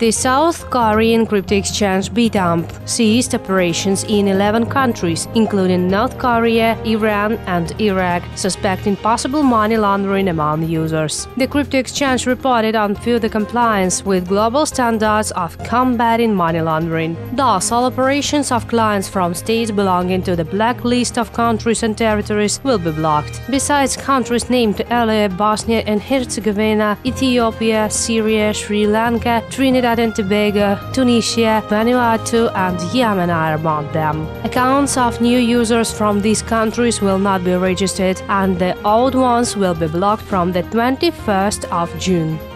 The South Korean crypto exchange Bithumb ceased operations in 11 countries, including North Korea, Iran, and Iraq, suspecting possible money laundering among users. The crypto exchange reported on further compliance with global standards of combating money laundering. Thus, all operations of clients from states belonging to the black list of countries and territories will be blocked. Besides countries named earlier, Bosnia and Herzegovina, Ethiopia, Syria, Sri Lanka, Trinidad and Tobago, Tunisia, Vanuatu and Yemen are among them. Accounts of new users from these countries will not be registered, and the old ones will be blocked from the 21st of June.